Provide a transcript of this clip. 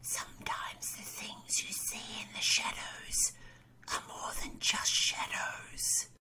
Sometimes the things you see in the shadows are more than just shadows.